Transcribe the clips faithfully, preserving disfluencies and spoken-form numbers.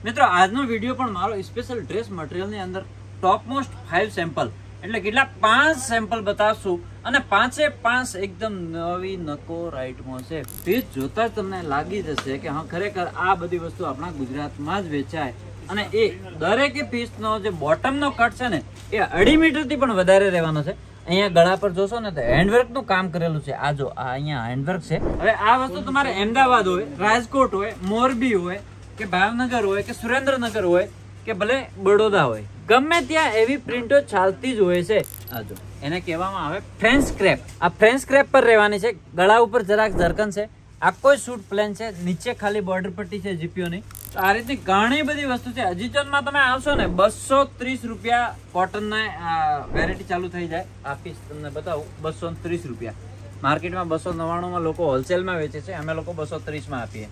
મિત્રો આજનો વિડીયો પણ મારો સ્પેશિયલ ડ્રેસ મટીરિયલની અંદર ટોપ મોસ્ટ ફાઇવ સેમ્પલ એટલે કેટલા પાંચ સેમ્પલ બતાવશું અને પાંચે પાંચ એકદમ નવી નકોર આઈટમો છે. પીસ જોતા જ તમને લાગી જશે કે હા ખરેખર આ બધી વસ્તુ આપણા ગુજરાતમાં જ વેચાય અને એ દરેકે પીસનો જે બોટમનો કટ છે ને એ અઢી મીટરથી પણ વધારે રહેવાનો છે. અહીંયા ગળા પર જોશો ને તો હેન્ડવર્ક નું કામ કરેલું છે. આ જો આ અહીંયા હેન્ડવર્ક છે. હવે આ વસ્તુ તમારે અમદાવાદ હોય, રાજકોટ હોય, મોરબી હોય કે ભાવનગર હોય કે સુરેન્દ્રનગર હોય કે ભલે બડોદા હોય, ગમે ત્યાં એવી પ્રિન્ટો ચાલતી જ હોય છે. આ જો એને કહેવામાં આવે ફ્રેન્ચ ક્રેપ. આ ફ્રેન્ચ ક્રેપ પર રહેવાની છે. ગળા ઉપર જરાક ઝરકન છે. આખો શૂટ પ્લેન છે. નીચે ખાલી બોર્ડર પટ્ટી છે જીપીઓની. તો આ રીતની ઘણી બધી વસ્તુ છે. અજીચોનમાં તમે આવશો ને બસો ત્રીસ રૂપિયા કોટનના વેરાયટી ચાલુ થઈ જાય. આ પીસ તમને બતાવું બસો ત્રીસ રૂપિયા. માર્કેટમાં બસો નવ્વાણું માં લોકો હોલસેલમાં વેચે છે. અમે લોકો બસો ત્રીસ માં આપીએ.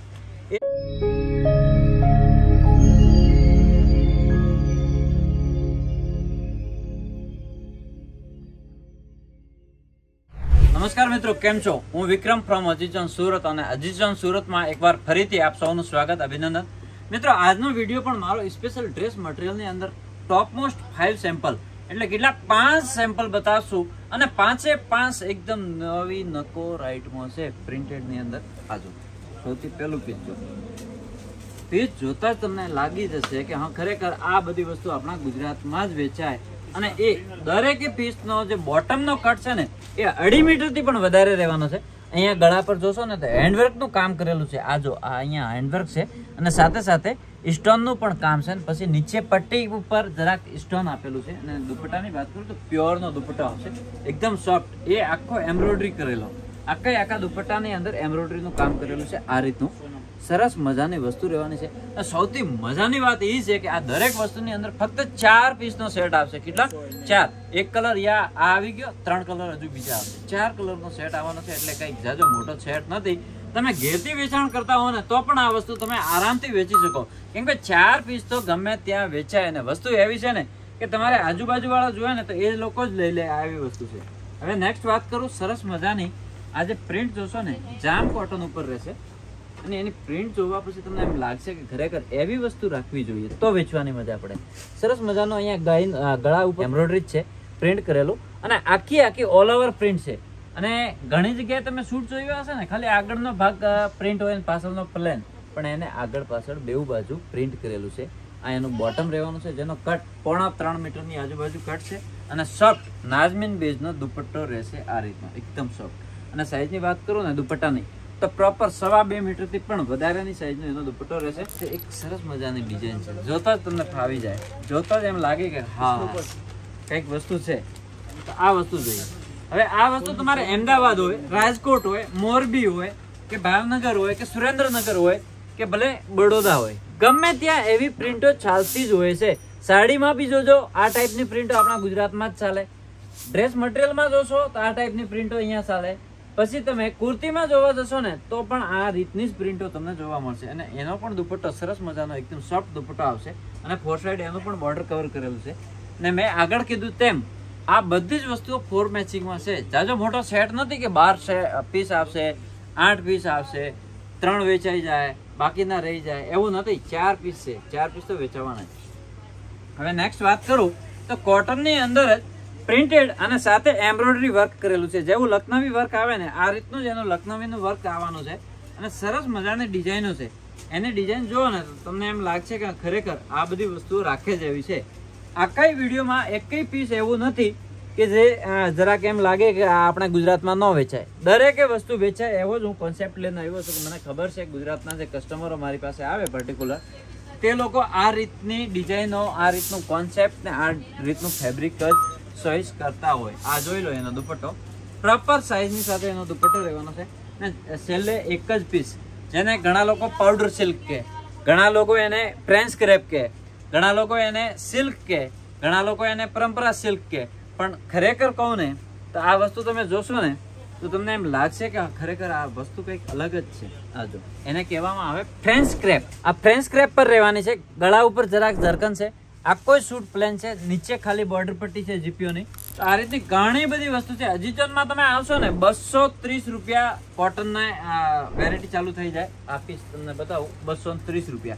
નમસ્કાર મિત્રો, કેમ છો? હું વિક્રમ ફ્રોમ અજીચોન સુરત અને અજીચોન સુરતમાં એકવાર ફરીથી આપ સૌનું સ્વાગત, અભિનંદન. મિત્રો આજનો વિડીયો પણ મારો સ્પેશિયલ ડ્રેસ મટીરિયલની અંદર ટોપ મોસ્ટ ફાઇવ સેમ્પલ એટલે કેટલા પાંચ સેમ્પલ બતાવશું અને પાંચે પાંચ એકદમ નવી નકોર આઈટમો છે પ્રિન્ટેડની અંદર. આજો સૌથી પહેલું પીસ જો પીસ જોતા જ તમને લાગી જશે કે હા ખરેખર આ બધી વસ્તુ આપણા ગુજરાતમાં જ વેચાય અને એ દરેકે પીસનો જે બોટમનો કટ છે ને એ અઢી મીટરથી પણ વધારે રહેવાનો છે. અહીંયા ગળા પર જોશો ને તો હેન્ડવર્ક નું કામ કરેલું છે. આ જો આ અહીંયા હેન્ડવર્ક છે અને સાથે સાથે સ્ટોન નું પણ કામ છે. પછી નીચે પટ્ટી ઉપર જરાક સ્ટોન આપેલું છે. અને દુપટ્ટાની વાત કરું તો પ્યોર નો દુપટ્ટો આવશે, એકદમ સોફ્ટ. એ આખો એમ્બ્રોઇડરી કરેલો, આખા આખા દુપટ્ટાની અંદર એમ્બ્રોઇડરી નું કામ કરેલું છે. આ રીતનું સરસ મજાની વસ્તુ રહેવાની છે. સૌથી મજાની વાત એ છે કે આ દરેક વસ્તુની અંદર ફક્ત ચાર પીસ નો સેટ આવશે. કેટલા? ચાર. એક કલર યા આ આવી ગયો, ત્રણ કલર હજુ બીજા આવશે. ચાર કલર નો સેટ આવવાનો છે એટલે કઈ જાજો મોટો સેટ નથી. તમે ઘેરથી વેચાણ કરતા હો ને તો પણ આ વસ્તુ તમે આરામથી વેચી શકો, કેમ કે ચાર પીસ તો ગમે ત્યાં વેચાય. અને વસ્તુ એવી છે ને કે તમારે આજુબાજુ વાળા જોયા ને તો એ લોકો જ લઈ લે, આવી વસ્તુ છે. હવે નેક્સ્ટ વાત કરું સરસ મજાની. આ જે પ્રિન્ટ જોશો ને જામ કોટન ઉપર રહેશે અને એની પ્રિન્ટ જોવા પછી તમને એમ લાગશે કે ખરેખર એવી વસ્તુ રાખવી જોઈએ તો વેચવાની મજા પડે. સરસ મજાનો અહીંયા ગળા ઉપર એમ્બ્રોઇડરી છે, પ્રિન્ટ કરેલું અને આખી આખી ઓલ ઓવર પ્રિન્ટ છે. અને ઘણી જગ્યાએ તમે શૂટ જોયું હશે ને ખાલી આગળનો ભાગ પ્રિન્ટ હોય ને પાછળનો પ્લેન, પણ એને આગળ પાછળ બેઉ બાજુ પ્રિન્ટ કરેલું છે. આ એનું બોટમ રહેવાનું છે જેનો કટ પોણા ત્રણ મીટરની આજુબાજુ કટ છે અને સોફ્ટ નાઝમીન બેઝનો દુપટ્ટો રહેશે. આ રીતનો એકદમ સોફ્ટ. અને સાઈઝની વાત કરું ને દુપટ્ટાની તો પ્રોપર સવા બે મીટર થી પણ વધારાની સાઈઝનો એનો દુપટ્ટો રહેશે. એક સરસ મજાની ડિઝાઇન છે. જોતા જ તમને ફાવી જાય, જોતા જ એમ લાગે કે હા કઈક વસ્તુ છે. તો આ વસ્તુ જોઈએ. હવે આ વસ્તુ તમારે અમદાવાદ હોય, રાજકોટ હોય, મોરબી હોય કે ભાવનગર હોય કે સુરેન્દ્રનગર હોય કે ભલે બડોદા હોય, ગમે ત્યાં એવી પ્રિન્ટો ચાલતી જ હોય છે. સાડીમાં બી જોજો આ ટાઈપની પ્રિન્ટો આપણા ગુજરાતમાં જ ચાલે. ડ્રેસ મટીરિયલમાં જોશો તો આ ટાઈપની પ્રિન્ટો અહીંયા ચાલે. પછી તમે કુર્તીમાં જોવા જશો ને તો પણ આ રીતની જ પ્રિન્ટો તમને જોવા મળશે. અને એનો પણ દુપટ્ટો સરસ મજાનો એકદમ સોફ્ટ દુપટ્ટો આવશે અને ફોર સાઈડ એનું પણ બોર્ડર કવર કરેલું છે. અને મેં આગળ કીધું તેમ આ બધી જ વસ્તુઓ ફોર મેચિંગમાં છે. જાજો મોટો સેટ નથી કે બાર પીસ આવશે, આઠ પીસ આવશે, ત્રણ વેચાઈ જાય બાકીના રહી જાય, એવું નથી. ચાર પીસ છે, ચાર પીસ તો વેચાવાના છે. હવે નેક્સ્ટ વાત કરું તો કોટનની અંદર જ પ્રિન્ટેડ અને સાથે એમ્બ્રોઇડરી વર્ક કરેલું છે. જેવું લખનવી વર્ક આવે ને આ રીતનું જ એનું લખનવીનું વર્ક આવવાનું છે. અને સરસ મજાની ડિઝાઇનો છે. એની ડિઝાઇન જુઓ ને તો તમને એમ લાગશે કે ખરેખર આ બધી વસ્તુઓ રાખે જ એવી છે. આખા વિડીયોમાં એકેય પીસ એવું નથી કે જે જરાક એમ લાગે કે આ આપણા ગુજરાતમાં ન વેચાય. દરેકે વસ્તુ વેચાય એવો જ હું કોન્સેપ્ટ લઈને આવ્યો છું. મને ખબર છે ગુજરાતના જે કસ્ટમરો મારી પાસે આવે પર્ટિક્યુલર તે લોકો આ રીતની ડિઝાઇનો, આ રીતનું કોન્સેપ્ટ ને આ રીતનું ફેબ્રિક જ ચોઈસ કરતા હોય. આ જોઈ લો એનો દુપટ્ટો પ્રોપર સાઈઝની સાથે એનો દુપટ્ટો રહેવાનો છે. ને છેલ્લે એક જ પીસ જેને ઘણા લોકો પાવડર સિલ્ક કે, ઘણા લોકો એને ફ્રેન્ચ ક્રેપ કે, ઘણા લોકો એને સિલ્ક કે, ઘણા લોકો એને પરંપરા સિલ્ક કે, પણ ખરેખર કહું ને તો આ વસ્તુ તમે જોશો ને તો તમને એમ લાગશે કે ખરેખર આ વસ્તુ કંઈક અલગ જ છે. આ જો એને કહેવામાં આવે ફ્રેન્ચ ક્રેપ. આ ફ્રેન્ચ ક્રેપ પર રહેવાની છે. ગળા ઉપર જરાક ઝરકન છે. આખો શૂટ પ્લેન છે. નીચે ખાલી બોર્ડર પટ્ટી છે જીપીઓની. તો આ રીતની ઘણી બધી વસ્તુ છે. અજીચોનમાં તમે આવશો ને બસો ત્રીસ રૂપિયા કોટનના વેરાયટી ચાલુ થઈ જાય. આ પીસ તમને બતાવું બસો ત્રીસ રૂપિયા.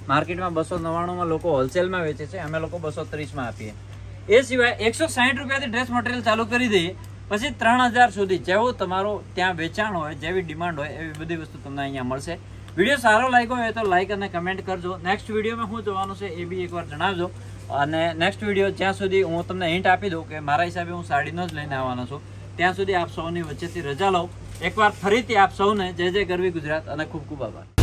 માર્કેટમાં બસો નવ્વાણુંમાં લોકો હોલસેલમાં વેચે છે, અમે લોકો બસો ત્રીસમાં આપીએ. એ સિવાય એકસો સાઠ રૂપિયાથી ડ્રેસ મટીરિયલ ચાલુ કરી દઈએ, પછી ત્રણ હજાર સુધી જેવું તમારું ત્યાં વેચાણ હોય, જેવી ડિમાન્ડ હોય એવી બધી વસ્તુ તમને અહીંયા મળશે. વિડીયો સારો લાગ્યો હોય તો લાઈક અને કમેન્ટ કરજો. નેક્સ્ટ વિડીયોમાં શું જોવાનું છે એ બી એકવાર જણાવજો. અને નેક્સ્ટ વિડીયો જ્યાં સુધી હું તમને હિન્ટ આપી દઉં કે મારા હિસાબે હું સાડીનો જ લઈને આવવાનો છું, ત્યાં સુધી આપ સૌની વચ્ચેથી રજા લઉં. એકવાર ફરીથી આપ સૌને જય જય ગરવી ગુજરાત અને ખૂબ ખૂબ આભાર.